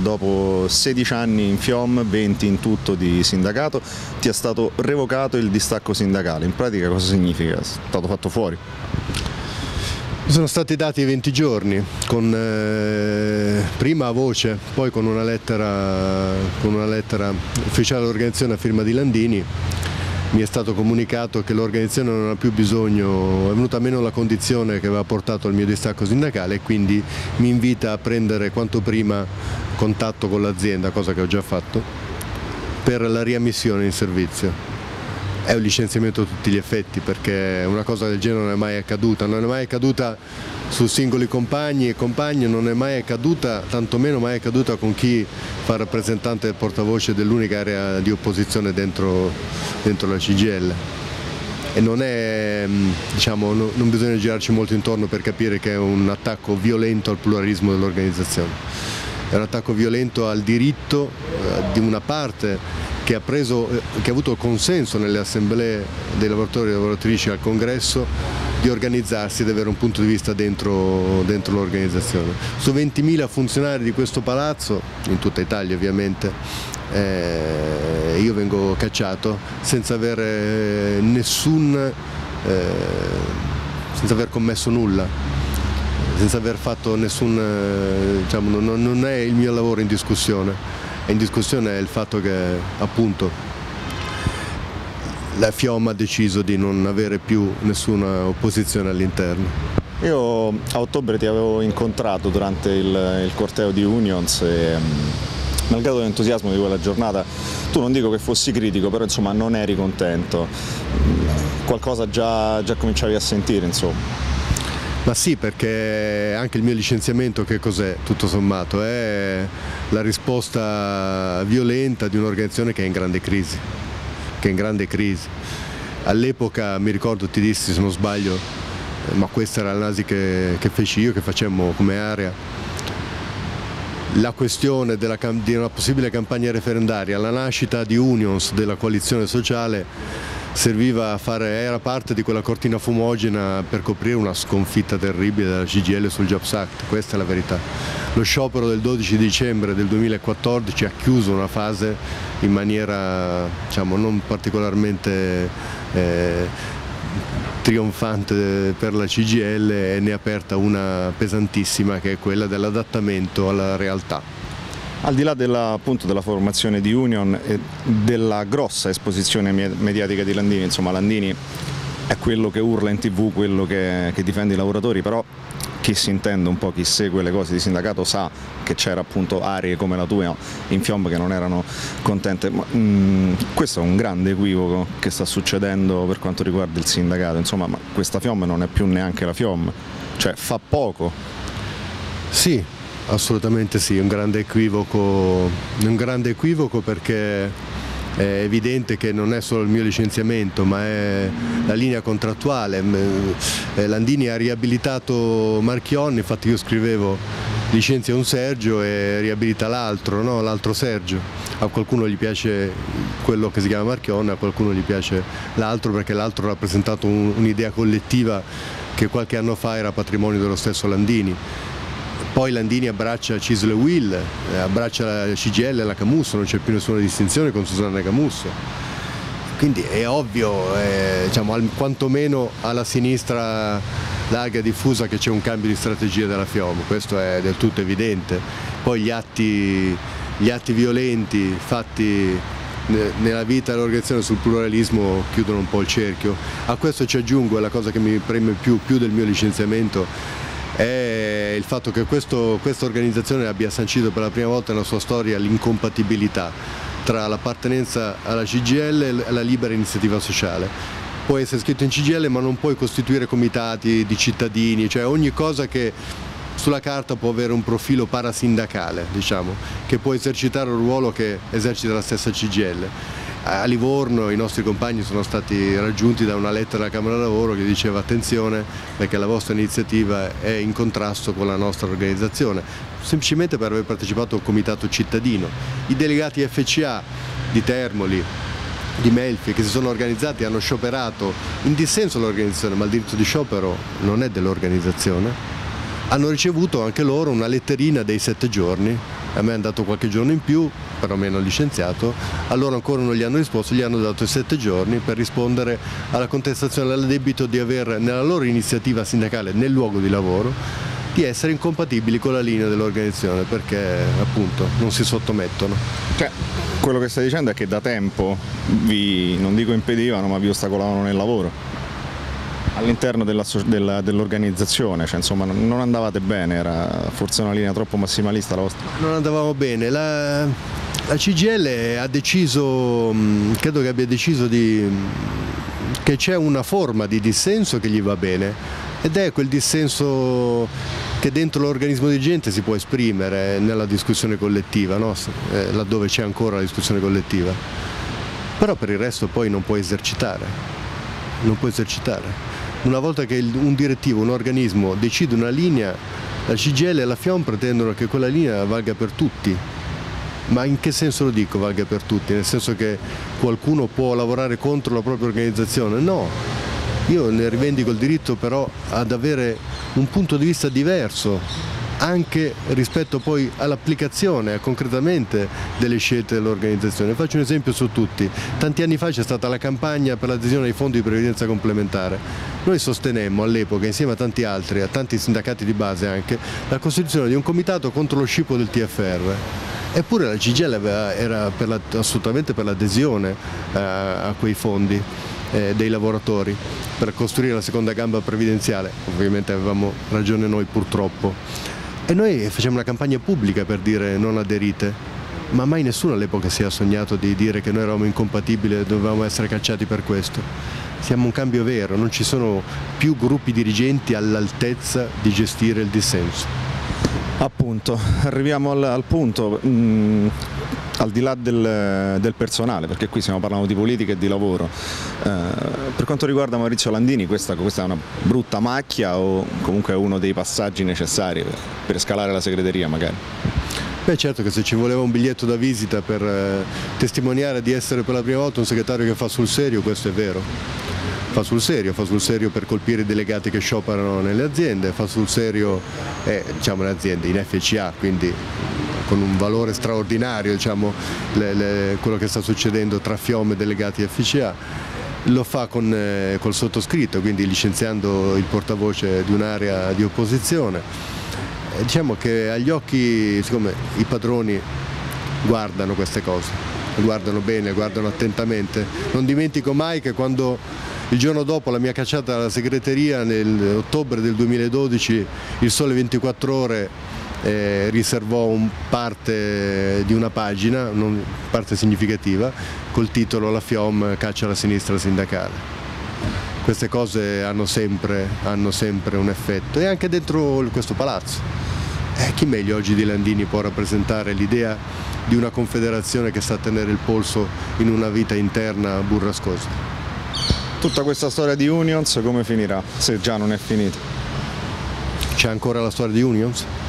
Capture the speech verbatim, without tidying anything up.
dopo sedici anni in FIOM, venti in tutto di sindacato, ti è stato revocato il distacco sindacale. In pratica cosa significa? È stato fatto fuori? Sono stati dati venti giorni, con, eh, prima a voce, poi con una lettera, con una lettera ufficiale dell'organizzazione a firma di Landini. Mi è stato comunicato che l'organizzazione non ha più bisogno, è venuta meno la condizione che aveva portato al mio distacco sindacale e quindi mi invita a prendere quanto prima contatto con l'azienda, cosa che ho già fatto, per la riammissione in servizio. È un licenziamento a tutti gli effetti, perché una cosa del genere non è mai accaduta, non è mai accaduta su singoli compagni e compagne, non è mai accaduta, tantomeno mai accaduta con chi fa rappresentante del portavoce dell'unica area di opposizione dentro, dentro la C G I L. E non è, diciamo, non bisogna girarci molto intorno per capire che è un attacco violento al pluralismo dell'organizzazione. È un attacco violento al diritto eh, di una parte che ha, preso, che ha avuto consenso nelle assemblee dei lavoratori e lavoratrici al congresso di organizzarsi ed avere un punto di vista dentro, dentro l'organizzazione. Su ventimila funzionari di questo palazzo, in tutta Italia ovviamente, eh, io vengo cacciato senza aver nessun, eh, senza aver commesso nulla, senza aver fatto nessun, eh, diciamo, non, non è il mio lavoro in discussione. In discussione è il fatto che appunto la FIOM ha deciso di non avere più nessuna opposizione all'interno. Io a ottobre ti avevo incontrato durante il, il corteo di Unions e malgrado l'entusiasmo di quella giornata, tu non dico che fossi critico, però insomma non eri contento. Qualcosa già, già cominciavi a sentire, insomma. Ma sì, perché anche il mio licenziamento che cos'è, tutto sommato? È la risposta violenta di un'organizzazione che è in grande crisi, che è in grande crisi. All'epoca, mi ricordo, ti dissi se non sbaglio, ma questa era l'analisi che, che feci io, che facemmo come area, la questione della, di una possibile campagna referendaria, la nascita di Unions, della coalizione sociale, serviva a fare, era parte di quella cortina fumogena per coprire una sconfitta terribile della C G I L sul Jobs Act, questa è la verità. Lo sciopero del dodici dicembre del duemilaquattordici ha chiuso una fase in maniera, diciamo, non particolarmente eh, trionfante per la C G I L e ne ha aperta una pesantissima, che è quella dell'adattamento alla realtà. Al di là della, appunto, della formazione di Union e della grossa esposizione mediatica di Landini, insomma Landini è quello che urla in tv, quello che, che difende i lavoratori, però chi si intende un po', chi segue le cose di sindacato sa che c'era appunto aree come la tua in FIOM che non erano contente. Ma, mh, questo è un grande equivoco che sta succedendo per quanto riguarda il sindacato, insomma, ma questa FIOM non è più neanche la FIOM, cioè fa poco. Sì. Assolutamente sì, un grande equivoco, un grande equivoco perché è evidente che non è solo il mio licenziamento, ma è la linea contrattuale. Landini ha riabilitato Marchionne, infatti io scrivevo licenzia un Sergio e riabilita l'altro, no? L'altro Sergio. A qualcuno gli piace quello che si chiama Marchionne, a qualcuno gli piace l'altro perché l'altro ha rappresentato un'idea collettiva che qualche anno fa era patrimonio dello stesso Landini. Poi Landini abbraccia Cisle Will, abbraccia la C G I L e la Camusso, non c'è più nessuna distinzione con Susanna Camusso. Quindi è ovvio, è, diciamo, al, quantomeno alla sinistra larga e diffusa, che c'è un cambio di strategia della FIOM, questo è del tutto evidente. Poi gli atti, gli atti violenti fatti nella vita dell'organizzazione sul pluralismo chiudono un po' il cerchio. A questo ci aggiungo, la cosa che mi preme più, più del mio licenziamento, è il fatto che questo, questa organizzazione abbia sancito per la prima volta nella sua storia l'incompatibilità tra l'appartenenza alla C G I L e la libera iniziativa sociale. Puoi essere iscritto in C G I L ma non puoi costituire comitati di cittadini, cioè ogni cosa che sulla carta può avere un profilo parasindacale, diciamo, che può esercitare un ruolo che esercita la stessa C G I L. A Livorno i nostri compagni sono stati raggiunti da una lettera della Camera Lavoro che diceva attenzione perché la vostra iniziativa è in contrasto con la nostra organizzazione, semplicemente per aver partecipato a un comitato cittadino. I delegati F C A di Termoli, di Melfi, che si sono organizzati, hanno scioperato in dissenso dall'organizzazione, ma il diritto di sciopero non è dell'organizzazione, hanno ricevuto anche loro una letterina dei sette giorni a me hanno dato qualche giorno in più, però mi hanno licenziato, a loro ancora non gli hanno risposto, gli hanno dato sette giorni per rispondere alla contestazione al debito di aver nella loro iniziativa sindacale nel luogo di lavoro di essere incompatibili con la linea dell'organizzazione, perché appunto non si sottomettono. Cioè, quello che stai dicendo è che da tempo vi, non dico impedivano, ma vi ostacolavano nel lavoro all'interno dell'organizzazione, cioè, insomma non andavate bene, era forse una linea troppo massimalista la vostra? Non andavamo bene, la, la C G I L ha deciso, credo che abbia deciso di, che c'è una forma di dissenso che gli va bene, ed è quel dissenso che dentro l'organismo dirigente si può esprimere nella discussione collettiva, no? eh, laddove c'è ancora la discussione collettiva, però per il resto poi non può esercitare, non può esercitare. Una volta che un direttivo, un organismo decide una linea, la C G I L e la FIOM pretendono che quella linea valga per tutti. Ma in che senso lo dico valga per tutti? Nel senso che qualcuno può lavorare contro la propria organizzazione? No, io ne rivendico il diritto però ad avere un punto di vista diverso, anche rispetto poi all'applicazione concretamente delle scelte dell'organizzazione. Faccio un esempio su tutti. Tanti anni fa c'è stata la campagna per l'adesione ai fondi di previdenza complementare. Noi sostenemmo all'epoca, insieme a tanti altri, a tanti sindacati di base anche, la costituzione di un comitato contro lo scippo del T F R. Eppure la C G I L era per la, assolutamente per l'adesione eh, a quei fondi eh, dei lavoratori, per costruire la seconda gamba previdenziale. Ovviamente avevamo ragione noi purtroppo. E noi facciamo una campagna pubblica per dire non aderite, ma mai nessuno all'epoca si è sognato di dire che noi eravamo incompatibili e dovevamo essere cacciati per questo. Siamo un cambio vero, non ci sono più gruppi dirigenti all'altezza di gestire il dissenso. Appunto, arriviamo al, al punto, mh, al di là del, del personale, perché qui stiamo parlando di politica e di lavoro. Eh, per quanto riguarda Maurizio Landini, questa, questa è una brutta macchia o comunque è uno dei passaggi necessari per, per scalare la segreteria magari? Beh, certo che se ci voleva un biglietto da visita per eh, testimoniare di essere per la prima volta un segretario che fa sul serio, questo è vero. Fa sul serio, fa sul serio per colpire i delegati che scioperano nelle aziende, fa sul serio eh, diciamo, le aziende in F C A, quindi con un valore straordinario, diciamo, le, le, quello che sta succedendo tra FIOM e delegati F C A. Lo fa con, eh, col sottoscritto, quindi licenziando il portavoce di un'area di opposizione. E diciamo che agli occhi, siccome i padroni guardano queste cose, guardano bene, guardano attentamente. Non dimentico mai che quando il giorno dopo la mia cacciata alla segreteria, nell'ottobre del duemiladodici, il Sole ventiquattro Ore eh, riservò un parte di una pagina, non parte significativa, col titolo "La FIOM caccia la sinistra sindacale". Queste cose hanno sempre, hanno sempre un effetto, e anche dentro questo palazzo. Eh, chi meglio oggi di Landini può rappresentare l'idea di una confederazione che sa tenere il polso in una vita interna burrascosa? Tutta questa storia di Unions come finirà, se già non è finita? C'è ancora la storia di Unions?